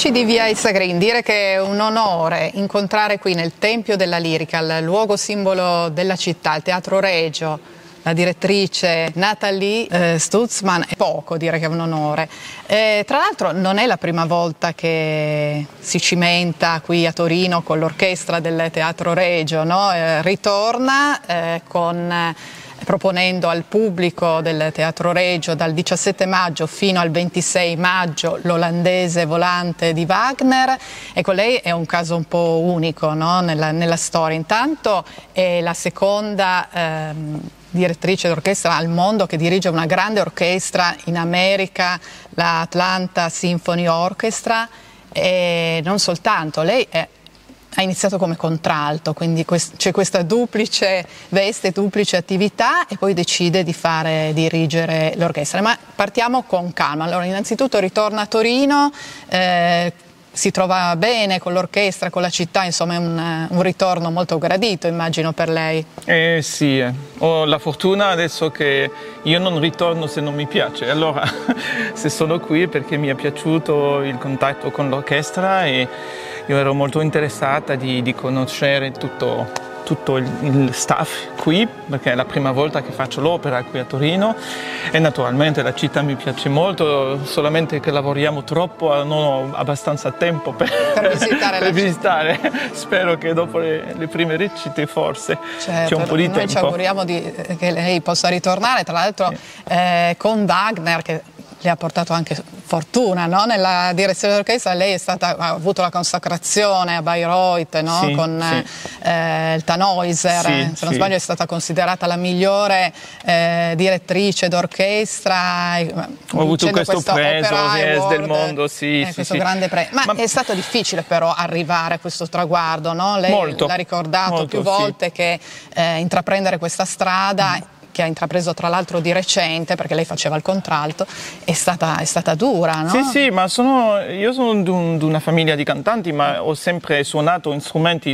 Amici di Via Esagrin, dire che è un onore incontrare qui nel Tempio della Lirica, il luogo simbolo della città, il Teatro Regio, la direttrice Nathalie Stutzmann, è poco dire che è un onore. Tra l'altro non è la prima volta che si cimenta qui a Torino con l'orchestra del Teatro Regio, no? Ritorna proponendo al pubblico del Teatro Regio dal 17 maggio fino al 26 maggio l'Olandese volante di Wagner. Ecco, lei è un caso un po' unico, no? nella storia. Intanto è la seconda direttrice d'orchestra al mondo che dirige una grande orchestra in America, la Atlanta Symphony Orchestra, e non soltanto, lei ha iniziato come contralto, quindi c'è questa duplice veste, duplice attività, e poi decide di dirigere l'orchestra. Ma partiamo con calma. Allora, innanzitutto ritorna a Torino, si trova bene con l'orchestra, con la città, insomma è un ritorno molto gradito, immagino, per lei. Sì, ho la fortuna adesso che io non ritorno se non mi piace, allora se sono qui perché mi è piaciuto il contatto con l'orchestra e io ero molto interessata di conoscere tutto il staff qui, perché è la prima volta che faccio l'opera qui a Torino e naturalmente la città mi piace molto, solamente che lavoriamo troppo, non ho abbastanza tempo per visitare. Spero che dopo le prime recite forse c'è un po' di tempo. Noi ci auguriamo che lei possa ritornare, tra l'altro con Wagner, che le ha portato anche fortuna, no? Nella direzione d'orchestra. Lei ha avuto la consacrazione a Bayreuth, no? Con il Tannhäuser, se non sbaglio è stata considerata la migliore direttrice d'orchestra. Ho avuto questo preso del mondo, questo grande premio. Ma è stato difficile però arrivare a questo traguardo, no? Lei l'ha ricordato più volte che intraprendere questa strada, che ha intrapreso tra l'altro di recente, perché lei faceva il contralto, è stata dura, no? Sì, ma io sono di una famiglia di cantanti, ma ho sempre suonato strumenti,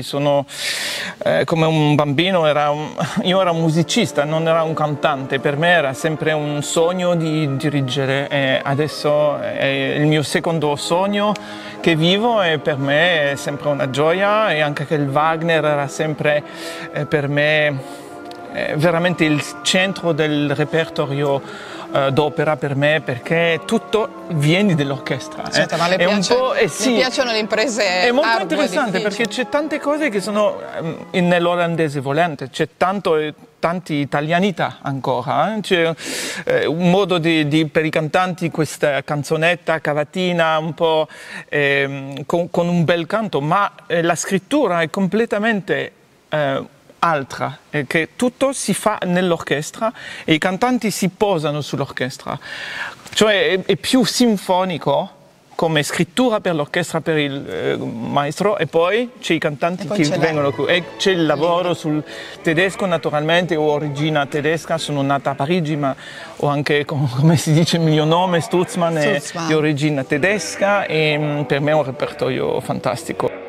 come un bambino, io ero un musicista, non ero un cantante, per me era sempre un sogno di dirigere e adesso è il mio secondo sogno che vivo e per me è sempre una gioia, e anche che il Wagner era sempre per me veramente il centro del repertorio d'opera per me, perché tutto viene dall'orchestra. Certo, ma le piacciono le imprese. È molto interessante perché c'è tante cose che sono nell'olandese volante, c'è tanti italianità ancora, c'è un modo per i cantanti, questa canzonetta, cavatina, un po' con un bel canto, ma la scrittura è completamente altra, che tutto si fa nell'orchestra e i cantanti si posano sull'orchestra, cioè è più sinfonico come scrittura per l'orchestra, per il maestro, e poi c'è i cantanti che vengono qui e c'è il lavoro sul tedesco. Naturalmente ho origine tedesca, sono nata a Parigi, ma ho anche, come si dice, il mio nome Stutzmann è di origine tedesca, e per me è un repertorio fantastico.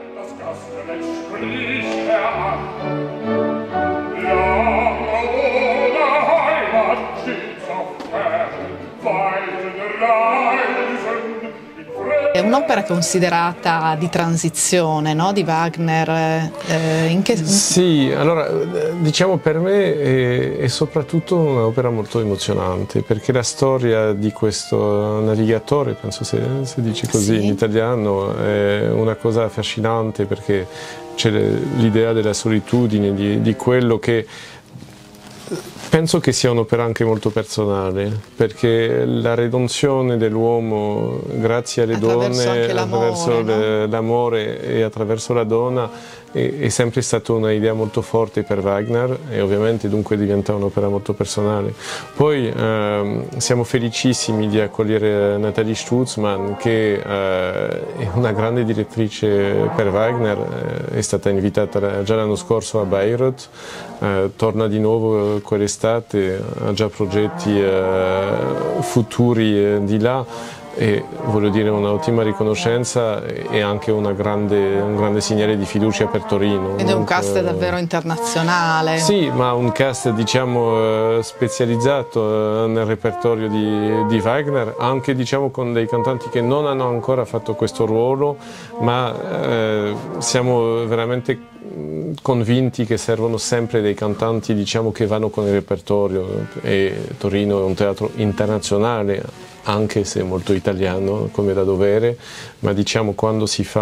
È un'opera considerata di transizione, no? Di Wagner. Sì, allora diciamo per me è soprattutto un'opera molto emozionante, perché la storia di questo navigatore, penso se dice così in italiano, è una cosa affascinante, perché c'è l'idea della solitudine, di quello che penso che sia un'opera anche molto personale, perché la redenzione dell'uomo grazie alle donne, attraverso l'amore e attraverso la donna, è sempre stata un'idea molto forte per Wagner, e ovviamente dunque diventa un'opera molto personale. Poi siamo felicissimi di accogliere Nathalie Stutzmann, che è una grande direttrice per Wagner, è stata invitata già l'anno scorso a Bayreuth, torna di nuovo quell'estate, ha già progetti futuri di là. e voglio dire un'ottima riconoscenza e anche un grande segnale di fiducia per Torino. Ed è un cast davvero internazionale. Sì, ma un cast diciamo specializzato nel repertorio di Wagner, anche diciamo con dei cantanti che non hanno ancora fatto questo ruolo, ma siamo veramente convinti che servono sempre dei cantanti diciamo che vanno con il repertorio, e Torino è un teatro internazionale anche se molto italiano come da dovere, ma diciamo quando si fa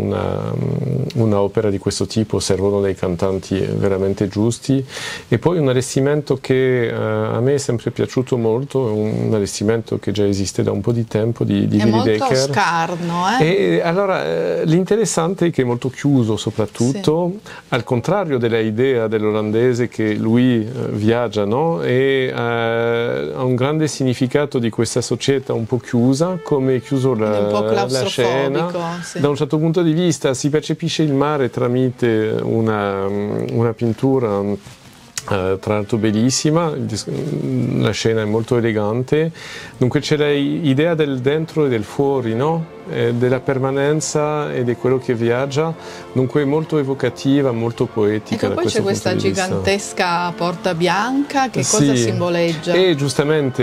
una opera di questo tipo servono dei cantanti veramente giusti. E poi un allestimento che a me è sempre piaciuto molto, è un allestimento che già esiste da un po' di tempo di Willy Decker. È molto scarno, E allora l'interessante è che è molto chiuso soprattutto, sì. Al contrario della idea dell'olandese che lui viaggia, no? E ha un grande significato di questa società un po' chiusa, come è chiuso la scena. Sì. Da un certo punto di vista si percepisce il mare tramite una pittura tra l'altro bellissima, la scena è molto elegante, dunque c'è l'idea del dentro e del fuori, no? Della permanenza e di quello che viaggia, dunque molto evocativa, molto poetica. E poi c'è questa gigantesca porta bianca, che cosa simboleggia? E giustamente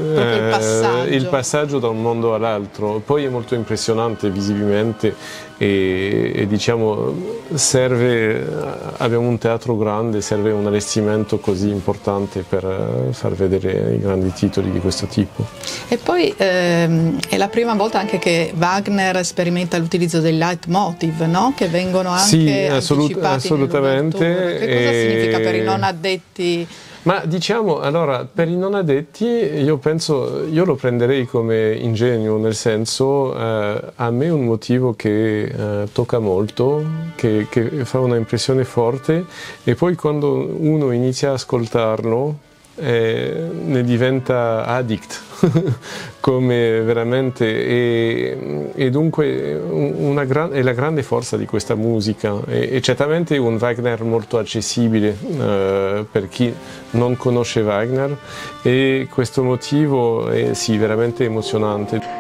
il passaggio da un mondo all'altro, poi è molto impressionante visibilmente e diciamo abbiamo un teatro grande, serve un allestimento così importante per far vedere i grandi titoli di questo tipo. E poi è la prima volta anche che Wagner sperimenta l'utilizzo dei leitmotiv, no? Che vengono anche anticipati assolutamente. Che cosa significa per i non addetti? Ma diciamo, allora, per i non addetti io lo prenderei come ingenuo, nel senso a me è un motivo che tocca molto, che fa una impressione forte, e poi quando uno inizia a ascoltarlo ne diventa addict come veramente, e dunque è la grande forza di questa musica, e certamente un Wagner molto accessibile per chi non conosce Wagner, e questo motivo è sì veramente emozionante.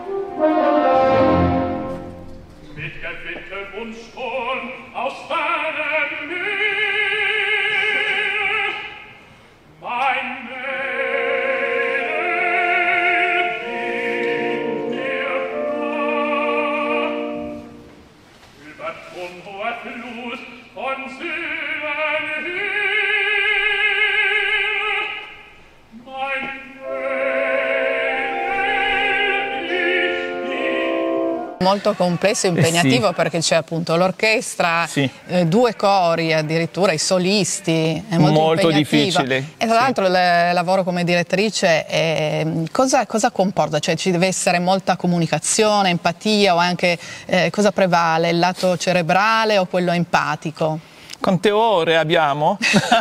Molto complesso e impegnativo, perché c'è appunto l'orchestra, due cori addirittura, i solisti, è molto difficile. E tra l'altro il lavoro come direttrice cosa comporta? Cioè ci deve essere molta comunicazione, empatia, o anche cosa prevale, il lato cerebrale o quello empatico? Quante ore abbiamo?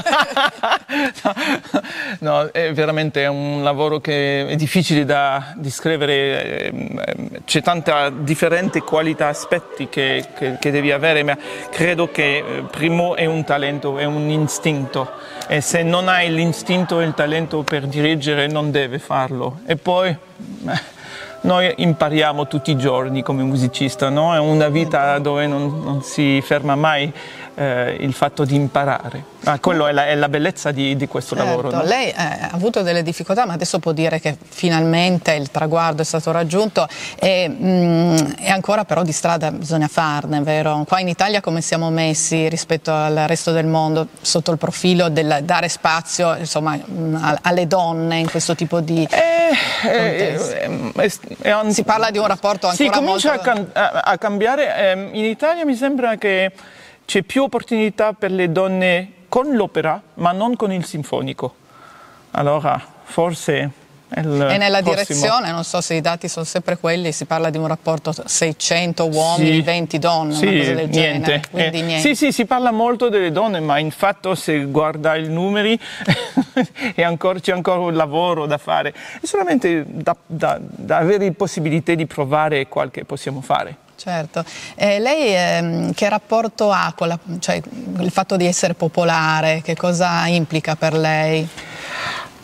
No, è veramente un lavoro che è difficile da descrivere, c'è tanta differente qualità, aspetti che devi avere, ma credo che primo è un talento, è un istinto, e se non hai l'istinto e il talento per dirigere non devi farlo. E poi noi impariamo tutti i giorni come musicista, no? È una vita dove non si ferma mai il fatto di imparare. Quello è la bellezza di questo lavoro. No? Lei ha avuto delle difficoltà, ma adesso può dire che finalmente il traguardo è stato raggiunto, e ancora però di strada bisogna farne, vero? Qua in Italia come siamo messi rispetto al resto del mondo sotto il profilo del dare spazio, insomma, alle donne in questo tipo di si parla di un rapporto ancora comincia a cambiare. In Italia mi sembra che c'è più opportunità per le donne con l'opera, ma non con il sinfonico. Allora, forse è nella direzione, non so se i dati sono sempre quelli, si parla di un rapporto 600 uomini, 20 donne, una cosa del genere. Quindi niente. Sì, si parla molto delle donne, ma in fatto se guarda i numeri c'è ancora un lavoro da fare. È solamente da avere possibilità di provare quel che possiamo fare. Certo. Lei che rapporto ha con il fatto di essere popolare? Che cosa implica per lei?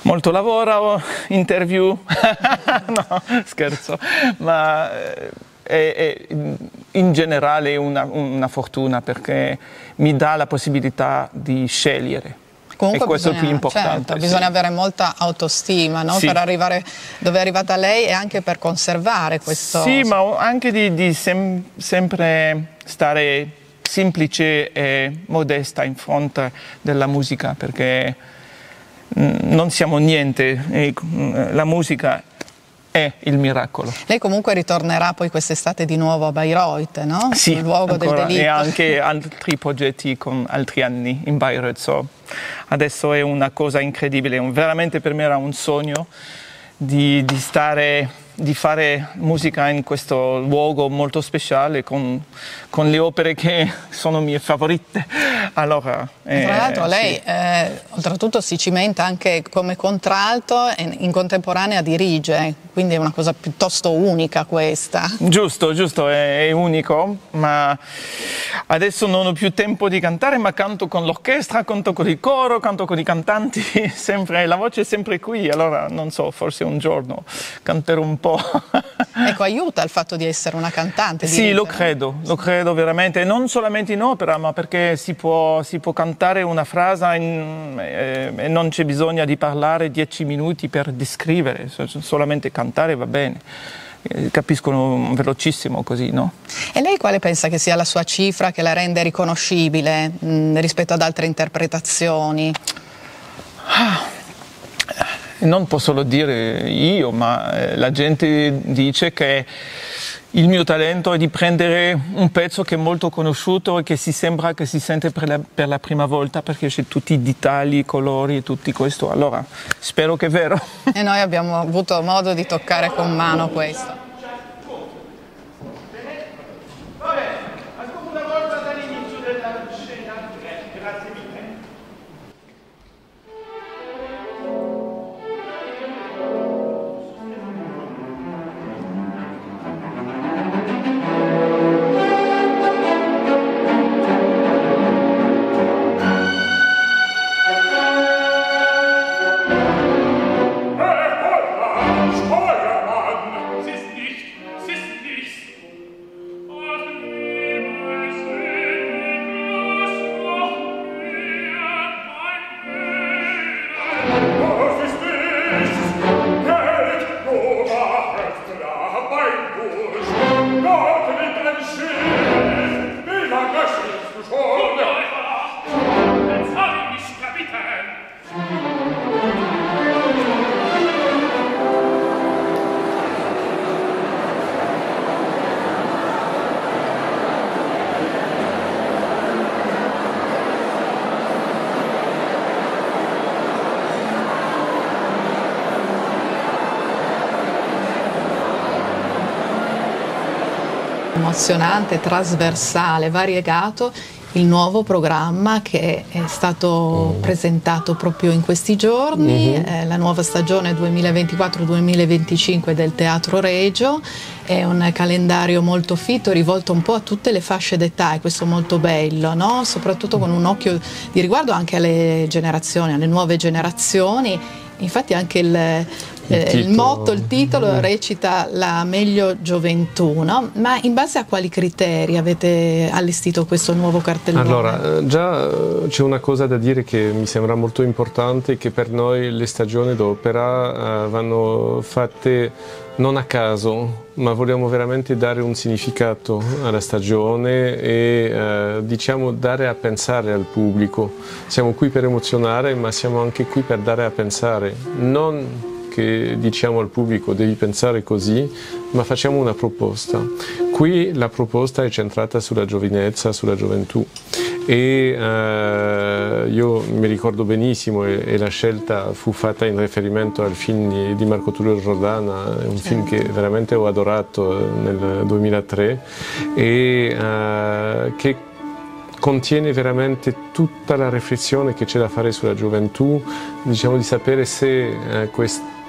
Molto lavoro, interview, no, scherzo, ma è in generale una fortuna perché mi dà la possibilità di scegliere. Comunque e questo è il più importante. Certo, bisogna avere molta autostima, no? Sì. Per arrivare dove è arrivata lei e anche per conservare questo... Sì, ma anche di sempre stare semplice e modesta in fronte della musica, perché non siamo niente, e la musica è il miracolo. Lei comunque ritornerà poi quest'estate di nuovo a Bayreuth, no? Sì, sul luogo del delitto. E anche altri progetti con altri anni in Bayreuth. So, adesso è una cosa incredibile, veramente per me era un sogno di fare musica in questo luogo molto speciale con le opere che sono mie favorite. Allora, tra l'altro lei sì. Oltretutto si cimenta anche come contralto e in contemporanea dirige, quindi è una cosa piuttosto unica questa. Giusto, è unico, ma adesso non ho più tempo di cantare, ma canto con l'orchestra, canto con il coro, canto con i cantanti, sempre, la voce è sempre qui, allora non so, forse un giorno canterò un po'. Ecco, aiuta il fatto di essere una cantante. Sì, lo credo veramente, non solamente in opera, ma perché si può cantare una frase e non c'è bisogno di parlare 10 minuti per descrivere, solamente cantare va bene. Capiscono velocissimo così, no? E lei quale pensa che sia la sua cifra che la rende riconoscibile rispetto ad altre interpretazioni? Non posso lo dire io, ma la gente dice che il mio talento è di prendere un pezzo che è molto conosciuto e che si sembra che si sente per la prima volta, perché c'è tutti i dettagli, i colori e tutto questo. Allora, spero che è vero. E noi abbiamo avuto modo di toccare con mano questo. Emozionante, trasversale, variegato il nuovo programma che è stato presentato proprio in questi giorni, la nuova stagione 2024-2025 del Teatro Regio. È un calendario molto fitto, rivolto un po' a tutte le fasce d'età, e questo è molto bello, no? Soprattutto con un occhio di riguardo anche alle generazioni, alle nuove generazioni. Infatti anche il motto, il titolo recita la meglio gioventù, no? Ma in base a quali criteri avete allestito questo nuovo cartellone? Allora, già c'è una cosa da dire che mi sembra molto importante, che per noi le stagioni d'opera vanno fatte non a caso, ma vogliamo veramente dare un significato alla stagione e diciamo dare a pensare al pubblico. Siamo qui per emozionare, ma siamo anche qui per dare a pensare, non che diciamo al pubblico devi pensare così, ma facciamo una proposta. Qui la proposta è centrata sulla giovinezza, sulla gioventù, e io mi ricordo benissimo, e la scelta fu fatta in riferimento al film di Marco Tullio Rodana, un film che veramente ho adorato nel 2003 e che contiene veramente tutta la riflessione che c'è da fare sulla gioventù, diciamo di sapere se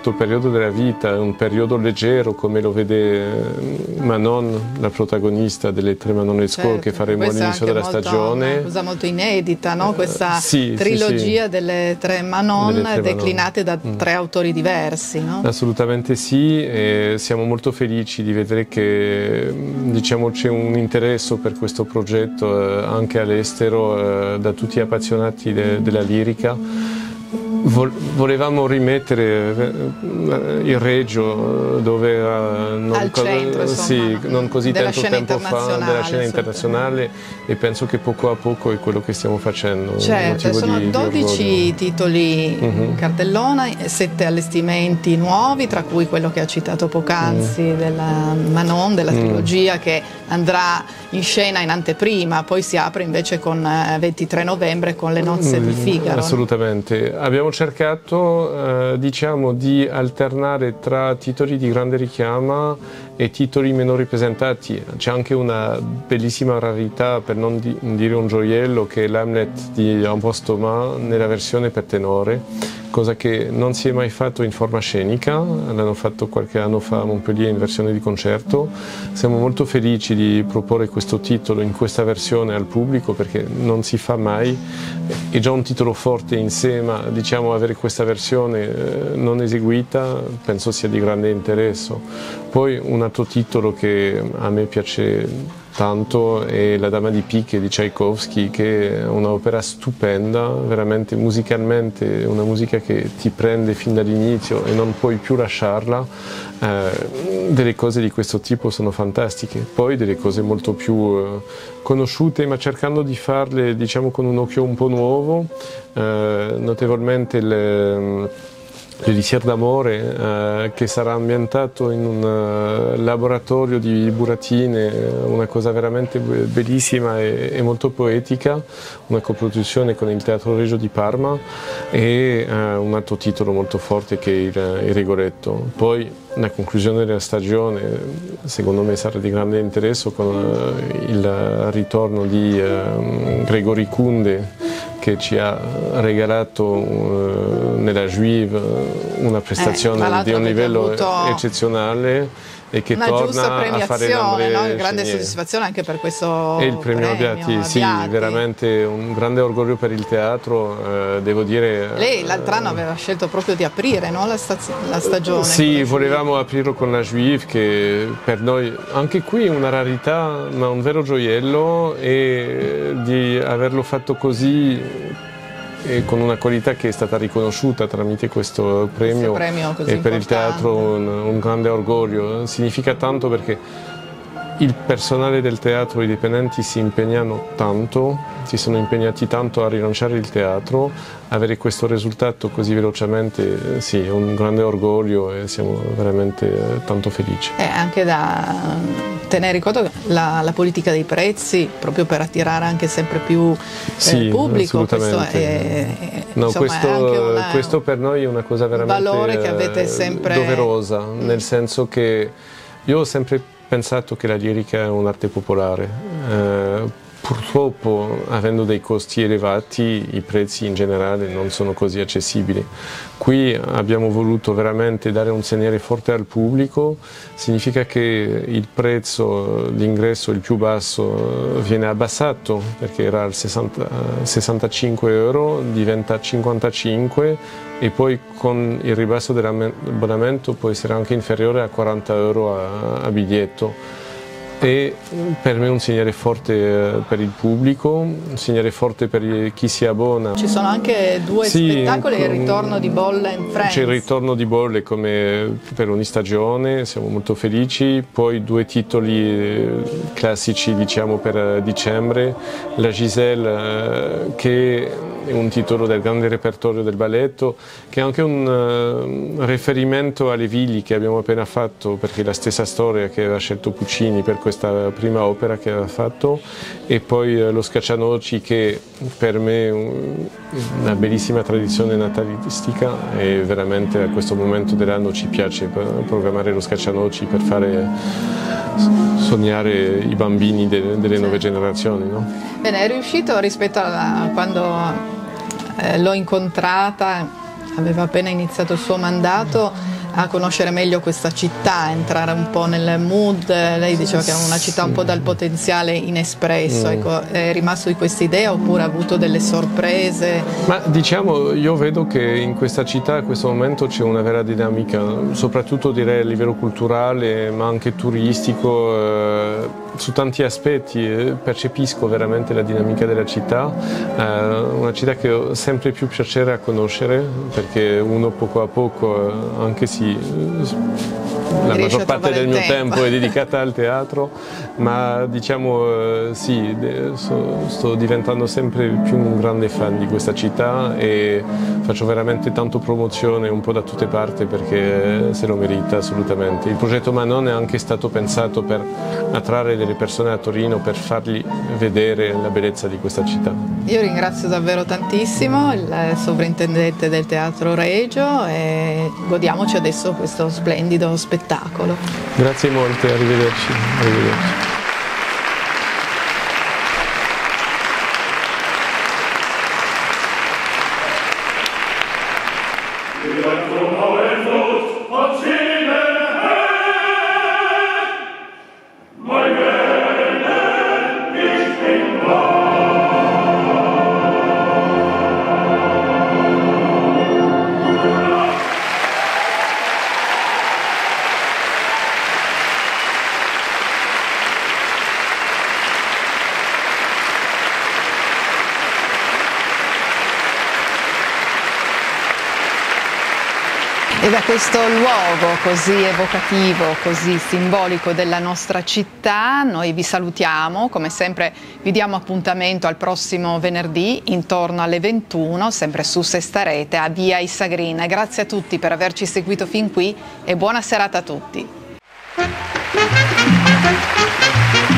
questo periodo della vita è un periodo leggero, come lo vede Manon, la protagonista delle Tre Manonesco, certo, che faremo all'inizio della stagione. Una cosa molto inedita, no? Questa trilogia delle Tre Manon declinate da tre autori diversi, no? Assolutamente sì, e siamo molto felici di vedere che diciamo, c'è un interesse per questo progetto anche all'estero da tutti gli appassionati della lirica. Volevamo rimettere il Regio dove al centro, insomma, non così tanto tempo fa della scena internazionale, e penso che poco a poco è quello che stiamo facendo. Certo, sono 12 titoli in cartellona, 7 allestimenti nuovi, tra cui quello che ha citato poc'anzi della Manon, della trilogia, che andrà in scena in anteprima, poi si apre invece con 23 novembre con Le nozze di Figaro. Assolutamente. Abbiamo cercato diciamo di alternare tra titoli di grande richiamo e titoli meno rappresentati. C'è anche una bellissima rarità, per non dire un gioiello, che è l'Hamlet di Ambroise Thomas nella versione per tenore, cosa che non si è mai fatto in forma scenica, l'hanno fatto qualche anno fa a Montpellier in versione di concerto. Siamo molto felici di proporre questo titolo in questa versione al pubblico, perché non si fa mai, è già un titolo forte in sé, ma diciamo avere questa versione non eseguita penso sia di grande interesse. Poi un altro titolo che a me piace tanto è La Dama di Picche di Tchaikovsky, che è un'opera stupenda, veramente musicalmente, una musica che ti prende fin dall'inizio e non puoi più lasciarla. Delle cose di questo tipo sono fantastiche, poi delle cose molto più conosciute, ma cercando di farle diciamo con un occhio un po' nuovo, notevolmente l'Elisir d'amore, che sarà ambientato in un laboratorio di buratine, una cosa veramente bellissima e molto poetica, una coproduzione con il Teatro Regio di Parma, e un altro titolo molto forte che è il Rigoletto. Poi la conclusione della stagione secondo me sarà di grande interesse con il ritorno di Grégory Kunde, che ci ha regalato nella Juive una prestazione di un livello eccezionale, e che torna a fare l'André, no? Grande soddisfazione anche per questo e il premio Abbiati, sì, veramente un grande orgoglio per il teatro, devo dire. Lei l'altro anno aveva scelto proprio di aprire, no? la stagione. Sì, volevamo aprirlo con la Juive, che per noi anche qui una rarità, ma un vero gioiello, e di averlo fatto così e con una qualità che è stata riconosciuta tramite questo premio così e per il teatro un grande orgoglio. Significa tanto perché il personale del teatro, i dipendenti si impegnano tanto, si sono impegnati tanto a rilanciare il teatro. Avere questo risultato così velocemente, sì, è un grande orgoglio e siamo veramente tanto felici. Anche da tenere in conto la politica dei prezzi, proprio per attirare anche sempre più pubblico. Questo per noi è una cosa veramente valore che avete sempre doverosa, nel senso che io ho sempre pensato che la lirica è un'arte popolare. Purtroppo, avendo dei costi elevati, i prezzi in generale non sono così accessibili. Qui abbiamo voluto veramente dare un segnale forte al pubblico. Significa che il prezzo d'ingresso, il più basso, viene abbassato, perché era al 65 euro, diventa 55, e poi con il ribasso dell'abbonamento può essere anche inferiore a 40 euro a biglietto. E per me è un segnale forte per il pubblico, un segnale forte per chi si abbona. Ci sono anche due spettacoli, il ritorno di Bolle and Friends. C'è il ritorno di Bolle come per ogni stagione, siamo molto felici. Poi 2 titoli classici diciamo per dicembre, La Giselle, che è un titolo del grande repertorio del balletto, che è anche un riferimento alle Vigli che abbiamo appena fatto, perché è la stessa storia che aveva scelto Puccini per questa prima opera che aveva fatto. E poi Lo Scaccianoci, che per me è una bellissima tradizione natalistica, e veramente a questo momento dell'anno ci piace programmare Lo Scaccianoci per fare sognare i bambini delle nuove generazioni, no? Bene, è riuscito rispetto a quando l'ho incontrata, aveva appena iniziato il suo mandato, a conoscere meglio questa città, entrare un po' nel mood. Lei diceva che era una città un po' dal potenziale inespresso, ecco, è rimasto di questa idea oppure ha avuto delle sorprese? Ma diciamo, io vedo che in questa città a questo momento c'è una vera dinamica, soprattutto direi a livello culturale ma anche turistico, su tanti aspetti percepisco veramente la dinamica della città, una città che ho sempre più piacere a conoscere perché uno poco a poco, anche se la maggior parte del mio tempo è dedicata al teatro, ma diciamo sì, sto diventando sempre più un grande fan di questa città e faccio veramente tanto promozione un po' da tutte parti perché se lo merita assolutamente. Il progetto Manon è anche stato pensato per attrarre delle persone a Torino, per fargli vedere la bellezza di questa città. Io ringrazio davvero tantissimo il sovrintendente del Teatro Regio e godiamoci adesso questo splendido spettacolo. Grazie molte, arrivederci. Arrivederci. E da questo luogo così evocativo, così simbolico della nostra città, noi vi salutiamo, come sempre vi diamo appuntamento al prossimo venerdì intorno alle 21, sempre su Sesta Rete a Via Isagrina. Grazie a tutti per averci seguito fin qui e buona serata a tutti.